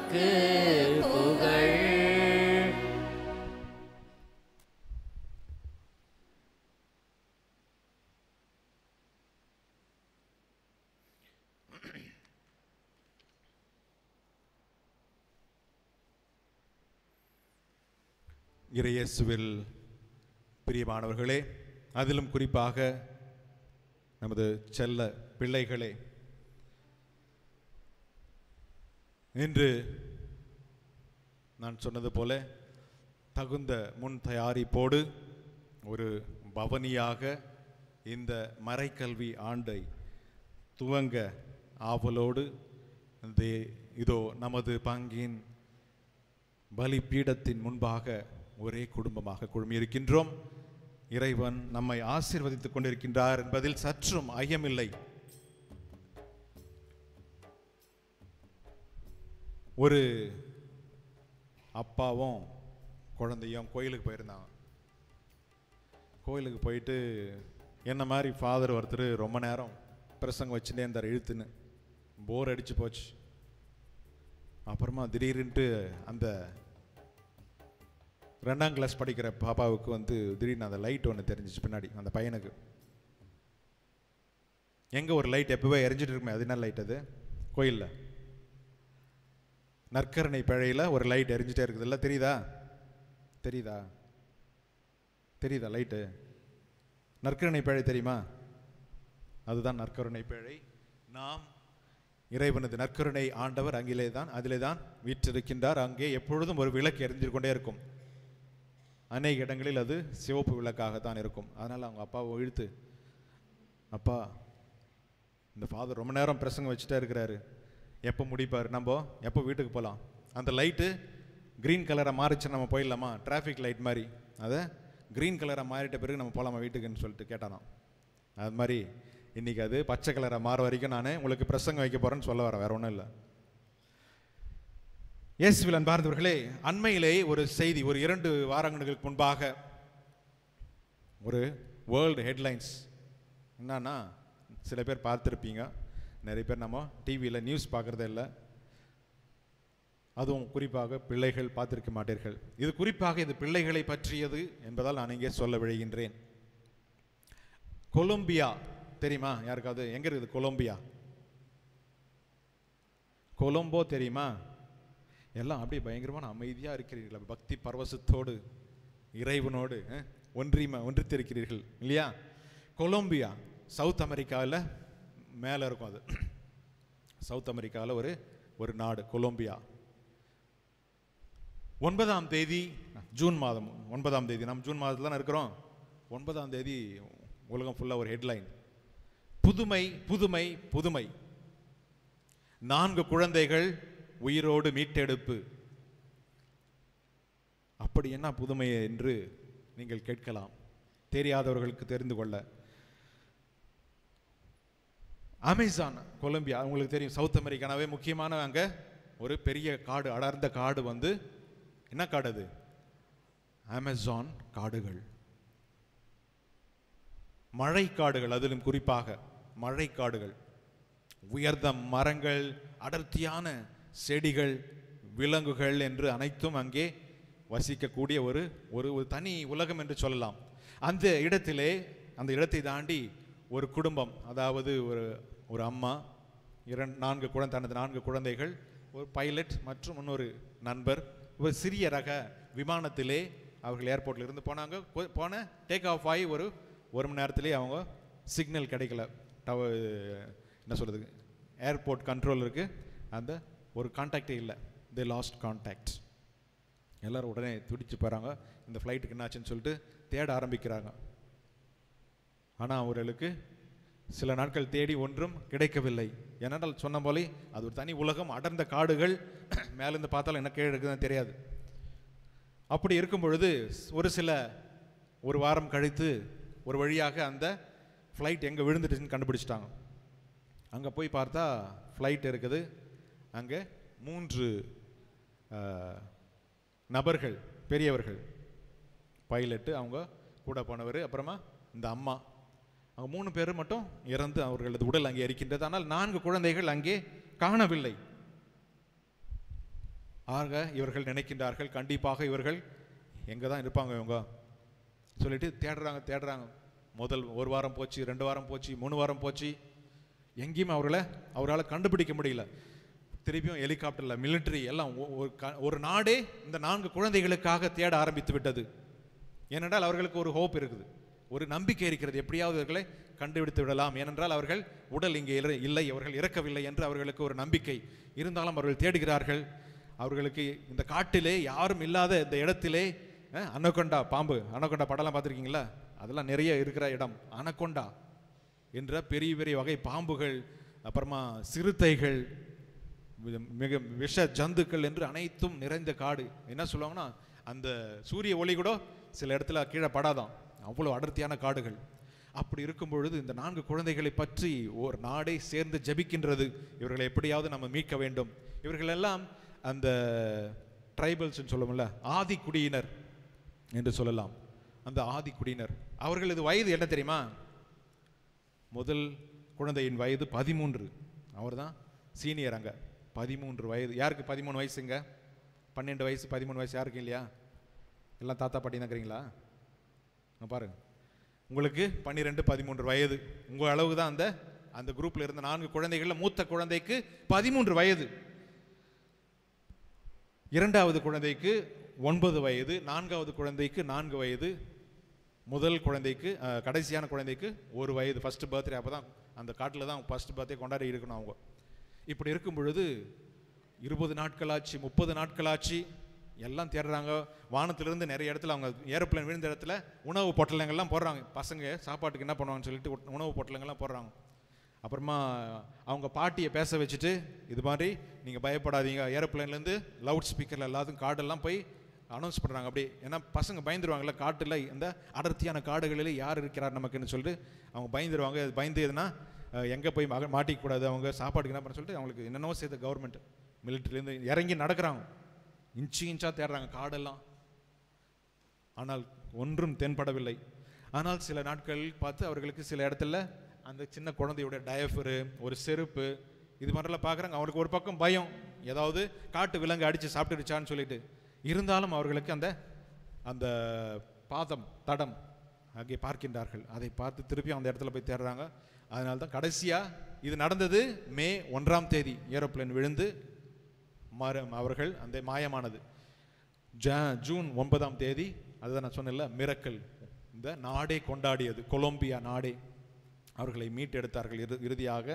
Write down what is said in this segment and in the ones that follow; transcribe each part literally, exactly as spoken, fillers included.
உமக்கு புகழ். இறையேசுவில் பிரியமானவர்களே, அதிலும் குறிப்பாக நமது செல்ல பிள்ளைகளே, இன்று நான் சொன்னது போல தகுந்த முன் தயாரிப்போடு ஒரு பவனியாக இந்த மறைக்கல்வி ஆண்டை துவங்க ஆவலோடு இதோ நமது பங்கின் பலிபீடத்தின் முன்பாக ஒரே குடும்பமாக குழுமியிருக்கின்றோம். இறைவன் நம்மை ஆசீர்வதித்துக் கொண்டிருக்கின்றார் என்பதில் சற்றும் ஐயமில்லை. ஒரு அப்பாவும் குழந்தையும் கோயிலுக்கு போயிருந்தாங்க. கோயிலுக்கு போயிட்டு என்ன மாதிரி ஃபாதர் ஒருத்தர் ரொம்ப நேரம் பிரசங்கம் வச்சுட்டே இருந்தார், இழுத்துன்னு போர் அடிச்சு போச்சு. அப்புறமா திடீர்னுட்டு அந்த ரெண்டாம் கிளாஸ் படிக்கிற பாப்பாவுக்கு வந்து திடீர்னு அந்த லைட் ஒன்று தெரிஞ்சிச்சு பின்னாடி. அந்த பையனுக்கு எங்கே ஒரு லைட் எப்போவே எரிஞ்சிட்டு இருக்குமே, அது என்ன லைட்? அது கோயிலில் நற்கருணை பிழையில் ஒரு லைட் எரிஞ்சிட்டே இருக்குது இல்லை? தெரியுதா? தெரியுதா? தெரியுதா லைட்டு? நற்கருணை பிழை தெரியுமா? அதுதான் நற்கருணை பிழை. நாம் இறைவனது நற்கருணை ஆண்டவர் அங்கிலே தான், அதிலே தான் வீற்றிருக்கின்றார். அங்கே எப்பொழுதும் ஒரு விளக்கு எரிஞ்சு கொண்டே இருக்கும். அநேக இடங்களில் அது சிவப்பு விளக்காகத்தான் இருக்கும். அதனால் அவங்க அப்பாவை இழுத்து, அப்பா இந்த ஃபாதர் ரொம்ப நேரம் பிரசங்கம் வச்சுட்டே இருக்கிறாரு, எப்போ முடிப்பார், நம்ம எப்போ வீட்டுக்கு போகலாம்? அந்த லைட்டு க்ரீன் கலராக மாறிச்சு, நம்ம போயிடலாமா? டிராஃபிக் லைட் மாதிரி அதை க்ரீன் கலராக மாறிட்ட பிறகு நம்ம போகலாமா வீட்டுக்குன்னு சொல்லிட்டு கேட்டானா. அது மாதிரி இன்றைக்கி அது பச்சை கலராக மாற வரைக்கும் நான் உங்களுக்கு பிரசங்கம் வைக்க போகிறேன்னு சொல்ல வரேன், வேறு ஒன்றும் இல்லை. இயேசுவில் அன்பார்ந்தவர்களே, அண்மையிலே ஒரு செய்தி, ஒரு இரண்டு வாரங்களுக்கு முன்பாக ஒரு வேர்ல்டு ஹெட்லைன்ஸ் என்னன்னா, சில பேர் பார்த்துருப்பீங்க, நிறைய பேர் நம்ம டிவியில் நியூஸ் பார்க்குறதே இல்லை, அதுவும் குறிப்பாக பிள்ளைகள் பார்த்திருக்க மாட்டீர்கள். இது குறிப்பாக இது பிள்ளைகளை பற்றியது என்பதால் நான் இங்கே சொல்ல விழைகின்றேன். கொலம்பியா தெரியுமா யாருக்காவது? எங்கே இருக்குது கொலம்பியா? கொலம்போ தெரியுமா? எல்லாம் அப்படியே பயங்கரமான அமைதியாக இருக்கிறீர்கள், பக்தி பரவசத்தோடு இறைவனோடு ஒன்றிம ஒன்றித்திருக்கிறீர்கள் இல்லையா? கொலம்பியா சவுத் அமெரிக்காவில் மேலே இருக்கும். அது சவுத் அமெரிக்காவில் ஒரு ஒரு நாடு கொலம்பியா. ஒன்பதாம் தேதி ஜூன் மாதம் ஒன்பதாம் தேதி நம்ம ஜூன் மாதத்தில் தான் இருக்கிறோம். ஒன்பதாம் தேதி உலகம் ஃபுல்லாக ஒரு ஹெட்லைன், புதுமை புதுமை புதுமை, நான்கு குழந்தைகள் உயிரோடு மீட்டெடுப்பு. அப்படி என்ன புதுமை என்று நீங்கள் கேட்கலாம், தெரியாதவர்களுக்கு தெரிந்து கொள்ள. அமேசான் கொலம்பியா உங்களுக்கு தெரியும், சவுத் அமெரிக்கானாவே முக்கியமான அங்கே ஒரு பெரிய காடு, அடர்ந்த காடு வந்து என்ன காடு அது? அமேசான் காடுகள், மழை காடுகள், அதிலும் குறிப்பாக மழை காடுகள், உயர்ந்த மரங்கள், அடர்த்தியான செடிகள், விலங்குகள் என்று அனைத்தும் அங்கே வசிக்கக்கூடிய ஒரு ஒரு தனி உலகம் என்று சொல்லலாம். அந்த இடத்திலே, அந்த இடத்தை தாண்டி ஒரு குடும்பம், அதாவது ஒரு ஒரு அம்மா, இரண்டு நான்கு குழந்தை, தனது நான்கு குழந்தைகள், ஒரு பைலட் மற்றும் இன்னொரு நண்பர், ஒரு சிறிய ரக விமானத்திலே அவர்கள் ஏர்போர்ட்டில் இருந்து போனாங்க. போன டேக் ஆஃப் ஆகி ஒரு ஒரு மணி நேரத்திலே அவங்க சிக்னல் கிடைக்கல, டவர் என்ன சொல்கிறது, ஏர்போர்ட் கண்ட்ரோல் இருக்குது, அந்த ஒரு கான்டாக்டே இல்லை, தே லாஸ்ட் கான்டாக்ட். எல்லோரும் உடனே துடிச்சு போகிறாங்க, இந்த ஃப்ளைட்டுக்கு என்னாச்சுன்னு சொல்லிட்டு தேட ஆரம்பிக்கிறாங்க. ஆனால் அவர்களுக்கு சில நாட்கள் தேடி ஒன்றும் கிடைக்கவில்லை. ஏனென்றால் சொன்ன போலே அது ஒரு தனி உலகம், அடர்ந்த காடுகள், மேலேருந்து பார்த்தாலும் என்ன கீழே இருக்குதுன்னு தெரியாது. அப்படி இருக்கும் பொழுது ஒரு சில ஒரு வாரம் கழித்து ஒரு வழியாக அந்த ஃப்ளைட் எங்கே விழுந்துட்டுச்சுன்னு கண்டுபிடிச்சிட்டாங்க. அங்கே போய் பார்த்தா ஃப்ளைட் இருக்குது, அங்கே மூன்று நபர்கள், பெரியவர்கள், பைலட்டு, அவங்க கூட போனவர், அப்புறமா இந்த அம்மா, அவங்க மூணு பேர் மட்டும் இறந்து அவர்களது உடல் அங்கே இருக்கின்றது. ஆனால் நான்கு குழந்தைகள் அங்கே காணவில்லை. ஆக இவர்கள் நினைக்கின்றார்கள் கண்டிப்பாக இவர்கள் எங்கே தான் இருப்பாங்க இவங்க சொல்லிட்டு தேடுறாங்க தேடுறாங்க முதல் ஒரு வாரம் போச்சு, ரெண்டு வாரம் போச்சு, மூணு வாரம் போச்சு, எங்கேயுமே அவர்களை அவரால் கண்டுபிடிக்க முடியல. திருப்பியும் ஹெலிகாப்டரில் மிலிட்ரி எல்லாம் ஒரு நாடே இந்த நான்கு குழந்தைகளுக்காக தேட ஆரம்பித்து விட்டது. ஏனென்றால் அவர்களுக்கு ஒரு ஹோப் இருக்குது, ஒரு நம்பிக்கை இருக்கிறது, எப்படியாவது அவர்களை கண்டுபிடித்து விடலாம். ஏனென்றால் அவர்கள் உடல் இங்கே இல்லை, அவர்கள் இறக்கவில்லை என்று அவர்களுக்கு ஒரு நம்பிக்கை இருந்தாலும் அவர்கள் தேடுகிறார்கள். அவர்களுக்கு இந்த காட்டிலே யாரும் இல்லாத இந்த இடத்திலே அனகொண்டா பாம்பு, அனகொண்டா படம்லாம் பார்த்துருக்கீங்களா? அதெல்லாம் நிறைய இருக்கிற இடம். அனகொண்டா என்ற பெரிய பெரிய வகை பாம்புகள், அப்புறமா சிறுத்தைகள், மிக விஷ ஜந்துக்கள் என்று அனைத்தும் நிறைந்த காடு. என்ன சொல்லுவாங்கன்னா அந்த சூரிய ஒளி கூட சில இடத்துல கீழே படாதான், அவ்வளோ அடர்த்தியான காடுகள். அப்படி இருக்கும் பொழுது இந்த நான்கு குழந்தைகளை பற்றி ஒரு நாடே சேர்ந்து ஜபிக்கின்றது, இவர்களை எப்படியாவது நம்ம மீட்க வேண்டும். இவர்கள் எல்லாம் அந்த ட்ரைபல்ஸ் சொல்லுவோம்ல, ஆதி குடியினர் என்று சொல்லலாம். அந்த ஆதி குடியினர் அவர்களது வயது என்ன தெரியுமா? முதல் குழந்தையின் வயது பதிமூன்று, அவர் தான் சீனியர். அங்கே பதிமூன்று வயது. யாருக்கு பதிமூணு வயசுங்க? பன்னெண்டு வயசு பதிமூணு வயசு யாருக்கு இல்லையா? எல்லாம் தாத்தா பாட்டி தாங்கிறீங்களா? பாருங்க, உங்களுக்கு பன்னிரெண்டு பதிமூன்று வயது, உங்கள் அளவு தான். அந்த அந்த குரூப்பில் இருந்த நான்கு குழந்தைகளில் மூத்த குழந்தைக்கு பதிமூன்று வயது, இரண்டாவது குழந்தைக்கு ஒன்பது வயது, நான்காவது குழந்தைக்கு நான்கு வயது, முதல் குழந்தைக்கு கடைசியான குழந்தைக்கு ஒரு வயது. ஃபர்ஸ்ட் பர்த்டே, அப்போ தான் அந்த காட்டில் தான் ஃபர்ஸ்ட் பர்த்டே கொண்டாடி இருக்கணும் அவங்க. இப்படி இருக்கும் பொழுது இருபது நாட்களாச்சு, முப்பது நாட்களாச்சு, எல்லாம் தேடுறாங்க. வானத்திலிருந்து நிறைய இடத்துல அவங்க ஏரோப்ளேன் விழுந்த இடத்துல உணவு பொட்டலங்கள்லாம் போடுறாங்க. பசங்க சாப்பாட்டுக்கு என்ன பண்ணுவாங்கன்னு சொல்லிட்டு உணவு பொட்டலங்கள்லாம் போடுறாங்க. அப்புறமா அவங்க பாட்டியை பேச வச்சுட்டு, இது மாதிரி நீங்கள் பயப்படாதீங்க, ஏரோப்ளேன்லேருந்து லவுட் ஸ்பீக்கரில் எல்லாத்துக்கும் காடெல்லாம் போய் அனௌன்ஸ் பண்ணுறாங்க. அப்படி ஏன்னா பசங்க பயந்துருவாங்கல்ல, காட்டில் இந்த அடர்த்தியான காடுகளில் யார் இருக்கிறார் நமக்குன்னு சொல்லிட்டு அவங்க பயந்துருவாங்க. அது பயந்துதுன்னா எங்கே போய் மக மாட்டிக்கூடாது, அவங்க சாப்பாட்டுக்கு என்ன பண்ண சொல்லிட்டு அவங்களுக்கு என்னென்னவோ செய்த கவர்மெண்ட் மிலிட்ரிலேருந்து இறங்கி நடக்கிறாங்க, இன்ச்சு இன்ச்சாக தேடுறாங்க காடெல்லாம். ஆனால் ஒன்றும் தென்படவில்லை. ஆனால் சில நாட்கள் பார்த்து அவர்களுக்கு சில இடத்துல அந்த சின்ன குழந்தையோட டயஃபரு, ஒரு செருப்பு, இது மாதிரிலாம் பார்க்குறாங்க. அவருக்கு ஒரு பக்கம் பயம், ஏதாவது காட்டு விலங்கு அடித்து சாப்பிட்டுடுச்சான்னு சொல்லிட்டு. இருந்தாலும் அவர்களுக்கு அந்த அந்த பாதம் தடம் அங்கே பார்க்கின்றார்கள். அதை பார்த்து திருப்பி அந்த இடத்துல போய் தேடுறாங்க. அதனால தான் கடைசியாக இது நடந்தது மே ஒன்றாம் தேதி ஏரோப்ளேன் விழுந்து மர அவர்கள் அந்த மாயமானது. ஜ ஜூன் ஒன்பதாம் தேதி, அதுதான் நான் சொன்னேன்ல, மிரக்கல், இந்த நாடே கொண்டாடியது, கொலம்பியா நாடே அவர்களை மீட்டெடுத்தார்கள் இறு இறுதியாக.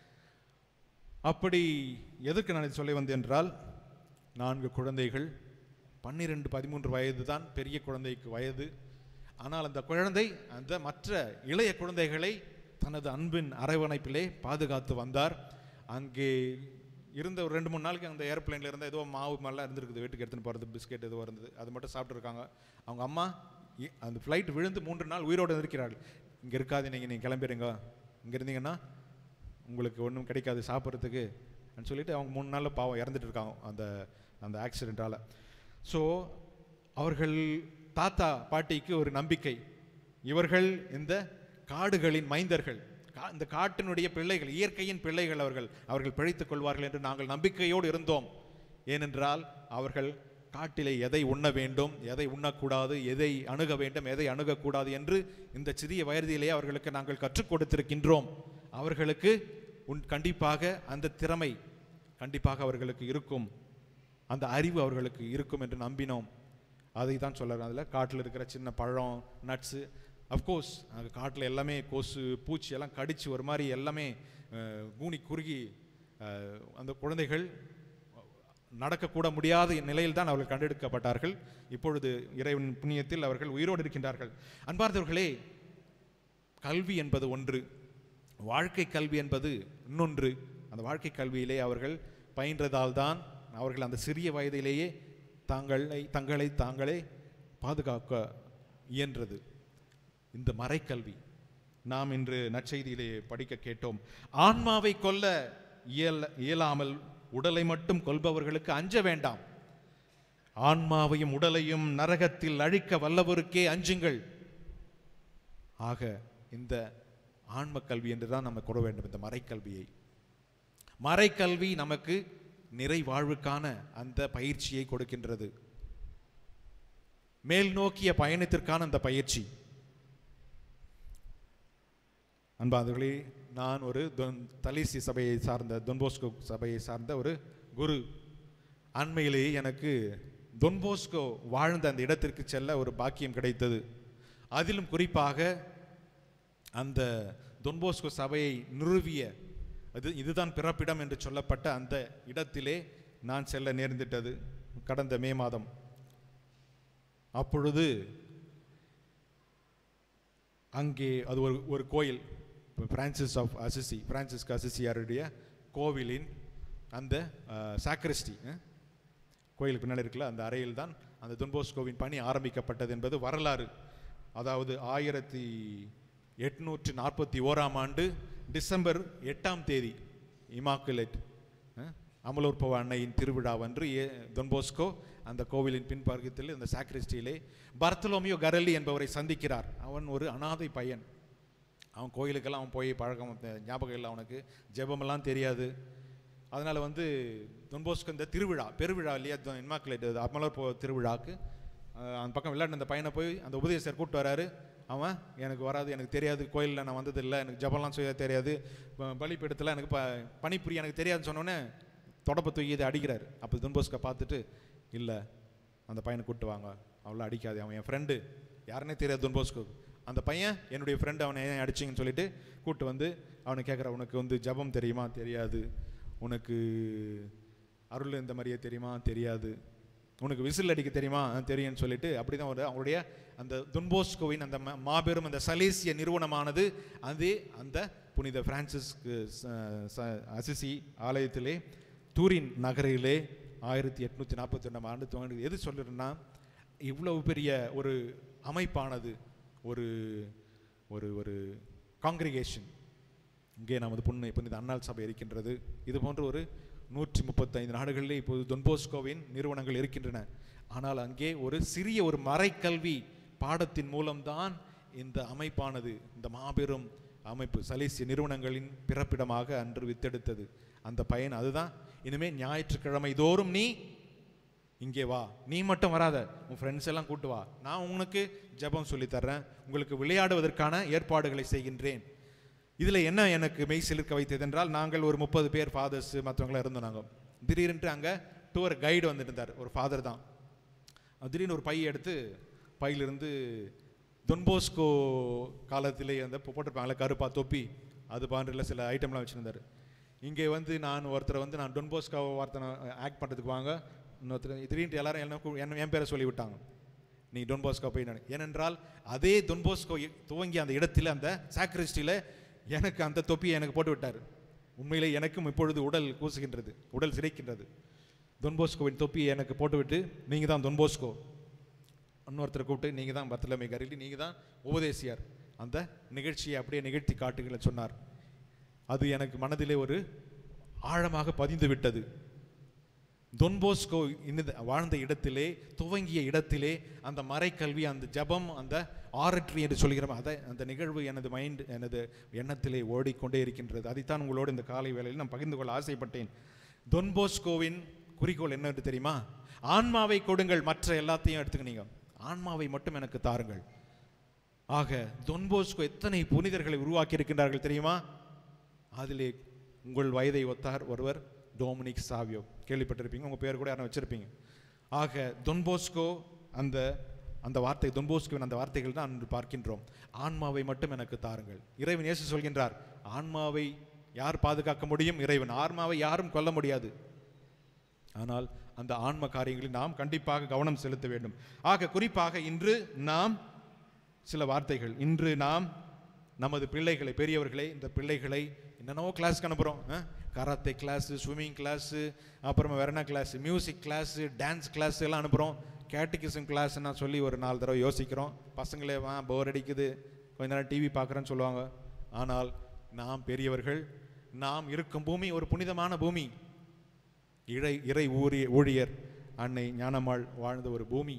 அப்படி எதற்கு நான் சொல்ல வந்தேன் என்றால், நான்கு குழந்தைகள், பன்னிரெண்டு பதிமூன்று வயது தான் பெரிய குழந்தைக்கு வயது. ஆனால் அந்த குழந்தை அந்த மற்ற இளைய குழந்தைகளை தனது அன்பின் அரவணைப்பிலே பாதுகாத்து வந்தார். அங்கே இருந்த ஒரு ரெண்டு மூணு நாளைக்கு அந்த ஏரோப்ளைனில் இருந்த ஏதோ மாவு மாதிரிலாம் இருந்திருக்குது, வீட்டுக்கு எடுத்துன்னு போகிறது, பிஸ்கெட் எதுவும் இருந்தது, அது மட்டும் சாப்பிட்ருக்காங்க. அவங்க அம்மா அந்த ஃப்ளைட் விழுந்து மூன்று நாள் உயிரோடு இருக்கிறார்கள். இங்கே இருக்காது, நீங்கள் நீங்கள் கிளம்பிடுங்க, இங்கே இருந்தீங்கன்னா உங்களுக்கு ஒன்றும் கிடைக்காது சாப்பிட்றதுக்கு அப்படின்னு சொல்லிட்டு அவங்க மூணு நாளில் பாவம் இறந்துட்டு இருக்காங்க அந்த அந்த ஆக்சிடெண்ட்டால். ஸோ அவர்கள் தாத்தா பாட்டிக்கு ஒரு நம்பிக்கை, இவர்கள் இந்த காடுகளின் மைந்தர்கள், இந்த காட்டினுடைய பிள்ளைகள், இயற்கையின் பிள்ளைகள், அவர்கள் அவர்கள் பிழைத்துக் கொள்வார்கள் என்று நாங்கள் நம்பிக்கையோடு இருந்தோம். ஏனென்றால் அவர்கள் காட்டிலே எதை உண்ண வேண்டும், எதை உண்ணக்கூடாது, எதை அணுக வேண்டும், எதை அணுகக்கூடாது என்று இந்த சிறிய வயதிலேயே அவர்களுக்கு நாங்கள் கற்றுக் கொடுத்திருக்கின்றோம். அவர்களுக்கு உன் கண்டிப்பாக அந்த திறமை கண்டிப்பாக அவர்களுக்கு இருக்கும், அந்த அறிவு அவர்களுக்கு இருக்கும் என்று நம்பினோம். அதை தான் சொல்லுறேன். அதில் காட்டில் இருக்கிற சின்ன பழம், நட்ஸு, அஃப்கோர்ஸ் அங்கே காட்டில் எல்லாமே கொசு பூச்சி எல்லாம் கடித்து ஒரு மாதிரி எல்லாமே கூனி குறுகி அந்த குழந்தைகள் நடக்கக்கூட முடியாத நிலையில் தான் அவர்கள் கண்டெடுக்கப்பட்டார்கள். இப்பொழுது இறைவன் புண்ணியத்தில் அவர்கள் உயிரோடு இருக்கின்றார்கள். அன்பார்ந்தவர்களே, கல்வி என்பது ஒன்று, வாழ்க்கை கல்வி என்பது இன்னொன்று. அந்த வாழ்க்கை கல்வியிலே அவர்கள் பயின்றதால் தான் அவர்கள் அந்த சிறிய வயதிலேயே தாங்களை தங்களை தாங்களே பாதுகாக்க இயன்றது. இந்த மறைக்கல்வி நாம் இன்று நற்செய்தியிலே படிக்க கேட்டோம். ஆன்மாவை கொல்ல இயல இயலாமல் உடலை மட்டும் கொல்பவர்களுக்கு அஞ்ச வேண்டாம், ஆன்மாவையும் உடலையும் நரகத்தில் அழிக்க வல்லவருக்கே அஞ்சுங்கள். ஆக இந்த ஆன்ம கல்வி என்றுதான் நம்ம கொட வேண்டும், இந்த மறைக்கல்வியை. மறைக்கல்வி நமக்கு நிறைவாழ்வுக்கான அந்த பயிற்சியை கொடுக்கின்றது. மேல் நோக்கிய பயணத்திற்கான அந்த பயிற்சி. அன்பானவர்களே, நான் ஒரு தலிசி சபையை சார்ந்த தொன்போஸ்கோ சபையை சார்ந்த ஒரு குரு. அண்மையிலேயே எனக்கு தொன்போஸ்கோ வாழ்ந்த அந்த இடத்திற்கு செல்ல ஒரு பாக்கியம் கிடைத்தது. அதிலும் குறிப்பாக அந்த தொன்போஸ்கோ சபையை நிறுவிய அது இதுதான் பிறப்பிடம் என்று சொல்லப்பட்ட அந்த இடத்திலே நான் செல்ல நேர்ந்திட்டது கடந்த மே மாதம். அப்பொழுது அங்கே அது ஒரு ஒரு கோயில், பிரான்சிஸ் ஆஃப் அசிசி பிரான்சிஸ்க் அசிசியாருடைய கோவிலின் அந்த சாக்ரிஸ்டி, கோயிலுக்கு பின்னால் இருக்கல அந்த அறையில் தான் அந்த தொன்போஸ்கோவின் பணி ஆரம்பிக்கப்பட்டது என்பது வரலாறு. அதாவது ஆயிரத்தி எட்நூற்றி நாற்பத்தி ஓராம் ஆண்டு டிசம்பர் எட்டாம் தேதி இமாக்குலேட் அமலோற்பவ அன்னையின் திருவிழாவன்று தொன்போஸ்கோ அந்த கோவிலின் பின்பக்கத்தில் அந்த சாக்ரிஸ்டியிலே பர்த்தலோமியோ கரல்லி என்பவரை சந்திக்கிறார். அவன் ஒரு அனாதை பையன். அவன் கோயிலுக்கெல்லாம் அவன் போய் பழக்கம் ஞாபகம் இல்லை, அவனுக்கு ஜெபமெல்லாம் தெரியாது. அதனால் வந்து தொன்போஸ்கோ இந்த திருவிழா பெருவிழா இல்லையா இமாக்குலேட் அமலோற்பவ திருவிழாவுக்கு அந்த பக்கம் விளையாட்டு அந்த பையனை போய் அந்த உபதேசர் கூப்பிட்டு வராரு. அவன் எனக்கு வராது, எனக்கு தெரியாது, கோயிலில் நான் வந்ததில்லை, எனக்கு ஜபம்லாம் செய்ய தெரியாது, பலிப்பீடத்தில் எனக்கு ப பணிபுரிய எனக்கு தெரியாதுன்னு சொன்னோன்னே தொடப்பை தூக்கி இதை அடிக்கிறார். அப்போ தொன்போஸ்கோ பார்த்துட்டு, இல்லை அந்த பையனை கூப்பிட்டு வாங்க, அவ்வளோ அடிக்காது, அவன் என் ஃப்ரெண்டு, யாருன்னே தெரியாது தொன்போஸ்கோ, அந்த பையன் என்னுடைய ஃப்ரெண்டு, அவனை ஏன் அடிச்சிங்கன்னு சொல்லிட்டு கூப்பிட்டு வந்து அவனை கேட்குற, உனக்கு வந்து ஜபம் தெரியுமா? தெரியாது. உனக்கு அருள் இந்த மாதிரியே தெரியுமா? தெரியாது. உனக்கு விசில் அடிக்க தெரியுமா? தெரியும்னு சொல்லிட்டு அப்படி தான் ஒரு அவங்களுடைய அந்த தொன்போஸ்கோவின் அந்த மாபெரும் அந்த சலேசிய நிறுவனமானது அது அந்த புனித பிரான்சிஸ்க் அசிசி ஆலயத்திலே தூரின் நகரிலே ஆயிரத்தி எட்நூற்றி நாற்பத்தி ரெண்டாம் ஆண்டு துவங்கி. எது சொல்லுறேன்னா, இவ்வளவு பெரிய ஒரு அமைப்பானது ஒரு ஒரு ஒரு காங்கிரிகேஷன் இங்கே நமது புண்ணை புனித அன்னாள் சபை இருக்கின்றது. இது போன்ற ஒரு நூற்றி முப்பத்தைந்து நாடுகளிலே இப்போது தொன்போஸ்கோவின் நிறுவனங்கள் இருக்கின்றன. ஆனால் அங்கே ஒரு சிறிய ஒரு மறைக்கல்வி பாடத்தின் மூலம்தான் இந்த அமைப்பானது இந்த மாபெரும் அமைப்பு சலேசிய நிறுவனங்களின் பிறப்பிடமாக அன்று வித்தெடுத்தது. அந்த பயன் அதுதான். இனிமேல் ஞாயிற்றுக்கிழமை தோறும் நீ இங்கே வா, நீ மட்டும் வராத, உன் ஃப்ரெண்ட்ஸ் எல்லாம் கூட்டு வா, நான் உனக்கு ஜெபம் சொல்லித்தர்றேன், உங்களுக்கு விளையாடுவதற்கான ஏற்பாடுகளை செய்கின்றேன். இதில் என்ன எனக்கு மெய் சிலிர்க்க வைத்தது என்றால், நாங்கள் ஒரு முப்பது பேர் ஃபாதர்ஸ் மற்றவங்களாம் இருந்தோம். நாங்கள் திடீரென்று அங்கே டூர் கைடு வந்துருந்தார், ஒரு ஃபாதர் தான். திடீர்னு ஒரு பையை எடுத்து பையிலிருந்து தொன்போஸ்கோ காலத்திலே அந்த போட்டிருப்பாங்களே கருப்பா தொப்பி, அது பாண்டில் சில ஐட்டம்லாம் வச்சுருந்தார். இங்கே வந்து நான் ஒருத்தரை வந்து நான் டொன்போஸ்கோ வார்த்தை ஆக்ட் பண்ணுறதுக்கு வாங்க, இன்னொருத்தர் திடீர்னு எல்லாரும் என்ன என் பேரை சொல்லிவிட்டாங்க, நீ டொன்போஸ்கோ போய். ஏனென்றால் அதே டொன்போஸ்கோ துவங்கி அந்த இடத்துல அந்த சாக்ரிஸ்டியில் எனக்கு அந்த தொப்பியை எனக்கு போட்டு விட்டார். உண்மையிலே எனக்கும் இப்பொழுது உடல் கூசுகின்றது, உடல் சிரிக்கின்றது. டொன்போஸ்கோவின் தொப்பியை எனக்கு போட்டுவிட்டு, நீங்கள் தான் டொன்போஸ்கோ, இன்னொருத்தரை கூப்பிட்டு நீங்கள் தான் பர்த்தலோமியோ கரல்லி, நீங்கள் தான் உபதேசியார், அந்த நிகழ்ச்சியை அப்படியே நிகழ்த்தி காட்டுகளை சொன்னார். அது எனக்கு மனதிலே ஒரு ஆழமாக பதிந்து விட்டது. டொன்போஸ்கோ இந்த வாழ்ந்த இடத்திலே துவங்கிய இடத்திலே அந்த மறைக்கல்வி, அந்த ஜபம், அந்த ஆரட்ரி என்று சொல்கிறோம், அதை அந்த நிகழ்வு எனது மைண்ட் எனது எண்ணத்திலே ஓடிக்கொண்டே இருக்கின்றது. அதைத்தான் உங்களோடு இந்த காலை வேளையில் நான் பகிர்ந்து கொள்ள ஆசைப்பட்டேன். டொன்போஸ்கோவின் குறிக்கோள் என்ன என்று தெரியுமா? ஆன்மாவை கொடுங்கள், மற்ற எல்லாத்தையும் எடுத்துக்கினீங்க, ஆன்மாவை மட்டும் எனக்கு தாருங்கள். ஆக டொன்போஸ்கோ எத்தனை புனிதர்களை உருவாக்கி இருக்கின்றார்கள் தெரியுமா? அதிலே உங்கள் வயதை ஒத்தார் ஒருவர் டொமினிக் சாவியோ, கேள்விப்பட்டிருப்பீங்க, உங்கள் பேர் கூட யாரும் வச்சிருப்பீங்க. ஆக டொன்போஸ்கோ அந்த அந்த வார்த்தை டொன்போஸ்கோவின் அந்த வார்த்தைகள் தான் அன்று பார்க்கின்றோம். ஆன்மாவை மட்டும் எனக்கு தாருங்கள். இறைவன் இயேசு சொல்கின்றார், ஆன்மாவை யார் பாதுகாக்க முடியும்? இறைவன். ஆன்மாவை யாரும் கொல்ல முடியாது. ஆனால் அந்த ஆன்ம காரியங்களில் நாம் கண்டிப்பாக கவனம் செலுத்த வேண்டும். ஆக குறிப்பாக இன்று நாம் சில வார்த்தைகள், இன்று நாம் நமது பிள்ளைகளை, பெரியவர்களை, இந்த பிள்ளைகளை என்னென்னவோ கிளாஸ்க்கு அனுப்புகிறோம். கராத்தே கிளாஸு, ஸ்விம்மிங் கிளாஸு, அப்புறமா வேற என்ன class, music class, dance class எல்லாம் அனுப்புகிறோம். கேட்டிகிசம் கிளாஸ்னா சொல்லி ஒரு நாலு தடவை யோசிக்கிறோம். பசங்களே வா போர் அடிக்குது, கொஞ்ச நேரம் டிவி பார்க்குறேன்னு சொல்லுவாங்க. ஆனால் நாம் பெரியவர்கள், நாம் இருக்கும் பூமி ஒரு புனிதமான பூமி, இறை இறை ஊழிய ஊழியர் அன்னை ஞானம்மாள் வாழ்ந்த ஒரு பூமி.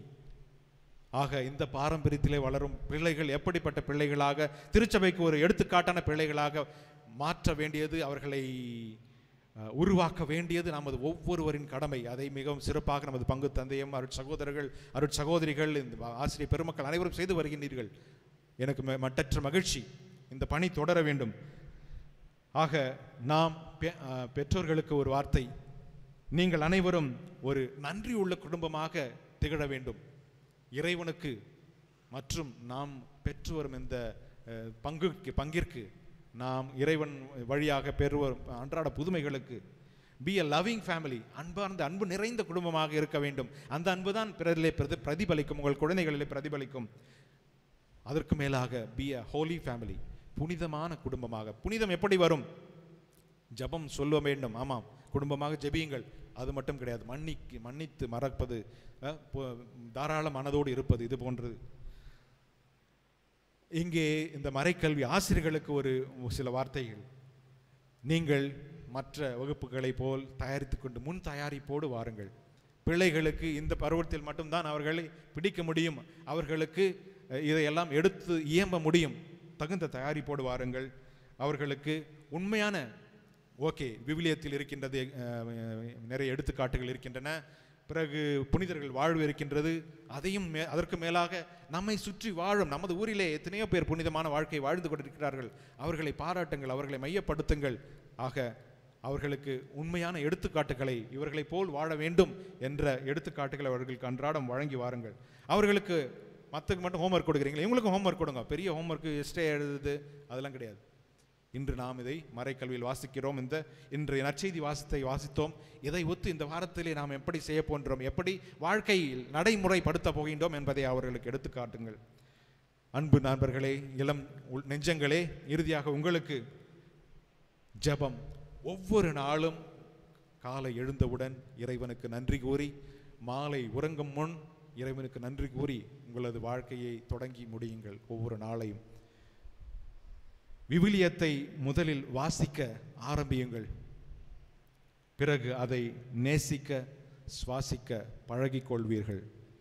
ஆக இந்த பாரம்பரியத்திலே வளரும் பிள்ளைகள் எப்படிப்பட்ட பிள்ளைகளாக, திருச்சபைக்கு ஒரு எடுத்துக்காட்டான பிள்ளைகளாக மாற்ற வேண்டியது அவர்களை உருவாக்க வேண்டியது நமது ஒவ்வொருவரின் கடமை. அதை மிகவும் சிறப்பாக நமது பங்கு தந்தையும் அருட் சகோதரர்கள் அருட் சகோதரிகள் இந்த ஆசிரியர் பெருமக்கள் அனைவரும் செய்து வருகின்றீர்கள். எனக்கு மட்டற்ற மகிழ்ச்சி. இந்த பணி தொடர வேண்டும். ஆக நாம் பெற்றோர்களுக்கு ஒரு வார்த்தை, நீங்கள் அனைவரும் ஒரு நன்றி உள்ள குடும்பமாக திகழ வேண்டும். இறைவனுக்கு மற்றும் நாம் பெற்று வரும் இந்த பங்குக்கு பங்கிற்கு நாம் இறைவன் வழியாக பெறுவோம் அன்றாட புதுமைகளுக்கு பி அ லவ்விங் ஃபேமிலி, அன்பார்ந்த அன்பு நிறைந்த குடும்பமாக இருக்க வேண்டும். அந்த அன்பு தான் பிறரிலே பிரதி பிரதிபலிக்கும் உங்கள் குழந்தைகளிலே பிரதிபலிக்கும். அதற்கு மேலாக பி அ ஹோலி ஃபேமிலி, புனிதமான குடும்பமாக. புனிதம் எப்படி வரும்? ஜபம் சொல்ல வேண்டும். ஆமாம், குடும்பமாக ஜெபியுங்கள். அது மட்டும் கிடையாது, மன்னிக்கு மன்னித்து மறப்பது, தாராள மனதோடு இருப்பது, இது போன்றது. இங்கே இந்த மறைக்கல்வி ஆசிரியர்களுக்கு ஒரு சில வார்த்தைகள். நீங்கள் மற்ற வகுப்புகளை போல் தயாரித்து கொண்டு முன் தயாரிப்போடு வாருங்கள். பிள்ளைகளுக்கு இந்த பருவத்தில் மட்டும்தான் அவர்களை பிடிக்க முடியும், அவர்களுக்கு இதையெல்லாம் எடுத்து இயம்ப முடியும். தகுந்த தயாரிப்போடு வாருங்கள். அவர்களுக்கு உண்மையான ஓகே விவிலியத்தில் இருக்கின்றது, நிறைய எடுத்துக்காட்டுகள் இருக்கின்றன, பிறகு புனிதர்கள் வாழ்வு இருக்கின்றது, அதையும் மே அதற்கு மேலாக நம்மை சுற்றி வாழும் நமது ஊரிலே எத்தனையோ பேர் புனிதமான வாழ்க்கை வாழ்ந்து கொண்டிருக்கிறார்கள். அவர்களை பாராட்டுங்கள், அவர்களை மையப்படுத்துங்கள். ஆக அவர்களுக்கு உண்மையான எடுத்துக்காட்டுகளை, இவர்களை போல் வாழ வேண்டும் என்ற எடுத்துக்காட்டுகளை அவர்களுக்கு அன்றாடம் வழங்கி வாருங்கள். அவர்களுக்கு மற்றக்கு மட்டும் ஹோம்ஒர்க் கொடுக்குறீங்களா, இவங்களுக்கும் ஹோம்ஒர்க் கொடுங்க. பெரிய ஹோம்ஒர்க்கு எஸ்டே எழுதுது அதெல்லாம் கிடையாது. இன்று நாம் இதை மறைக்கல்வியில் வாசிக்கிறோம். இந்த இன்று நற்செய்தி வாசத்தை வாசித்தோம். இதை ஒத்து இந்த வாரத்திலே நாம் எப்படி செய்ய போன்றோம், எப்படி வாழ்க்கையில் நடைமுறைப்படுத்த போகின்றோம் என்பதை அவர்களுக்கு எடுத்து காட்டுங்கள். அன்பு நண்பர்களே, இளம் நெஞ்சங்களே, இறுதியாக உங்களுக்கு ஜெபம். ஒவ்வொரு நாளும் காலை எழுந்தவுடன் இறைவனுக்கு நன்றி கூறி, மாலை உறங்கும் முன் இறைவனுக்கு நன்றி கூறி உங்களது வாழ்க்கையை தொடங்கி முடியுங்கள். ஒவ்வொரு நாளையும் விவிலியத்தை முதலில் வாசிக்க ஆரம்பியுங்கள். பிறகு அதை நேசிக்க சுவாசிக்க பழகிக் கொள்வீர்கள்.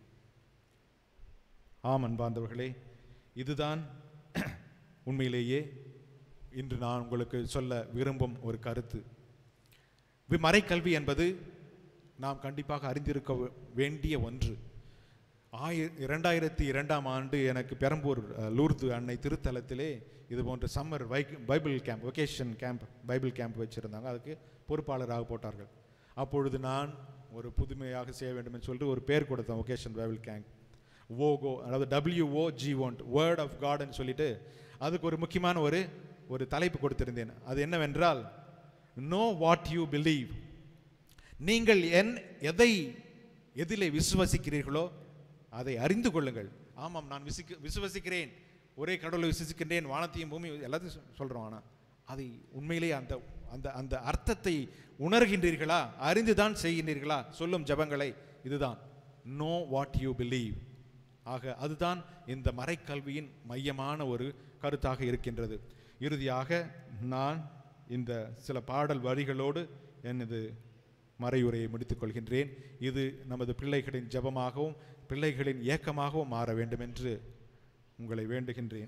ஆம் அன்பார்ந்தவர்களே, இதுதான் உண்மையிலேயே இன்று நான் உங்களுக்கு சொல்ல விரும்பும் ஒரு கருத்து. மறைக்கல்வி என்பது நாம் கண்டிப்பாக அறிந்திருக்க வேண்டிய ஒன்று. ஆயிர இரண்டாயிரத்தி இரண்டாம் ஆண்டு எனக்கு பெரம்பூர் லூர்து அன்னை திருத்தலத்திலே இது போன்ற summer Bible camp, vacation camp, Bible camp வச்சுருந்தாங்க. அதுக்கு பொறுப்பாளராக போட்டார்கள். அப்பொழுது நான் ஒரு புதுமையாக செய்ய வேண்டும் என்று சொல்லிட்டு ஒரு பேர் கொடுத்தேன், வெக்கேஷன் பைபிள் கேம்ப். ஓகோ, அதாவது W O G one word of காட்னு சொல்லிட்டு அதுக்கு ஒரு முக்கியமான ஒரு ஒரு தலைப்பு கொடுத்திருந்தேன். அது என்னவென்றால், நோ வாட் யூ பிலீவ். நீங்கள் என் எதை எதிலே விசுவசிக்கிறீர்களோ அதை அறிந்து கொள்ளுங்கள். ஆமாம், நான் விசிக்க விசுவசிக்கிறேன், ஒரே கடவுளை விசுவசிக்கின்றேன், வானத்தையும் பூமி எல்லாத்தையும் சொல்கிறோம். ஆனால் அதை உண்மையிலேயே அந்த அந்த அந்த அர்த்தத்தை உணர்கின்றீர்களா, அறிந்துதான் செய்கின்றீர்களா? சொல்லும் ஜபங்களை இதுதான், நோ வாட் யூ பிலீவ். ஆக அதுதான் இந்த மறைக்கல்வியின் மையமான ஒரு கருத்தாக இருக்கின்றது. இறுதியாக நான் இந்த சில பாடல் வரிகளோடு எனது மறையுரையை முடித்துக் கொள்கின்றேன். இது நமது பிள்ளைகளின் ஜெபமாகவும் பிள்ளைகளின் ஏக்கமாகவும் மாற வேண்டும் என்று உங்களை வேண்டுகின்றேன்.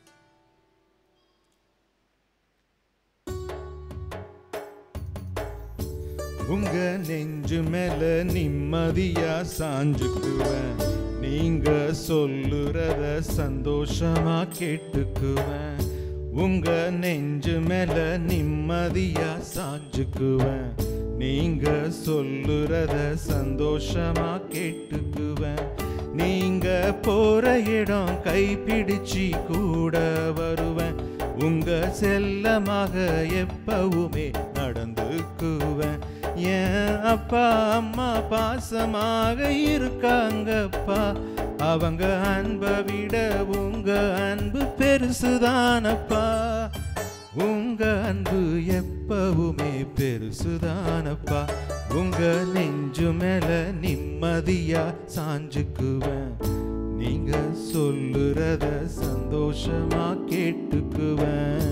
உங்க நெஞ்சு மேல நிம்மதியா சாஞ்சுக்குவேன், நீங்க சொல்லுறத சந்தோஷமா கேட்டுக்குவேன். உங்க நெஞ்சு மேல நிம்மதியா சாஞ்சுக்குவேன், நீங்க சொல்லுறத சந்தோஷமா கேட்டுக்குவேன். நீங்க போற இடம் கைப்பிடிச்சி கூட வருவேன், உங்க செல்லமாக எப்பவுமே நடந்துக்குவேன். என் அப்பா அம்மா பாசமாக இருக்காங்கப்பா, அவங்க அன்பை விட உங்க அன்பு பெருசுதானப்பா. உங்க அன்பு எப்பவுமே பெருசுதானப்பா. உங்க நெஞ்சு மேல நிம்மதியா சாஞ்சுக்குவேன், நீங்க சொல்லுறத சந்தோஷமா கேட்டுக்குவேன்.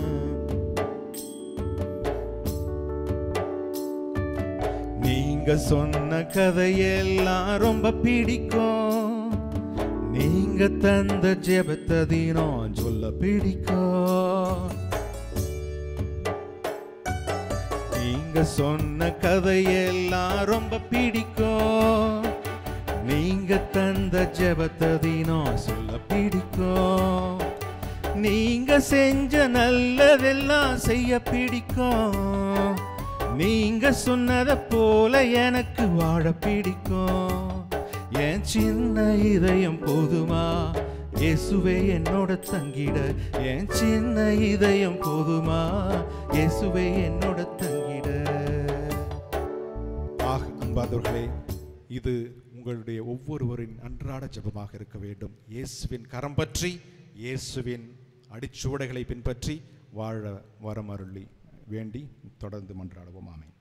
நீங்க சொன்ன கதையெல்லாம் ரொம்ப பிடிக்கும், நீங்க தந்த ஜெபத்தை தினம் சொல்ல பிடிக்கும். நீங்க நீங்க சொன்ன கதையெல்லாம் ரொம்ப பிடிக்கும். நீங்க தந்த ஜெபத்தை தினம் சொல்ல பிடிக்கும். நீங்க செஞ்ச நல்லதெல்லாம் செய்ய பிடிக்கும். நீங்க சொன்னதை போல எனக்கு வாழ பிடிக்கும். என் சின்ன இதயம் போதுமா இயேசுவே என்னோட தங்கிட? என் சின்ன இதயம் போதுமா இயேசுவே என்னோட தங்கிட? ஆக அன்பார்ந்தவர்களே, இது உங்களுடைய ஒவ்வொருவரின் அன்றாட ஜெபமாக இருக்க வேண்டும். இயேசுவின் கரம் பற்றி, இயேசுவின் அடிச்சுவடைகளை பின்பற்றி வாழ வரமருளி வேண்டி தொடர்ந்து மன்றாடுவோம். ஆமென்.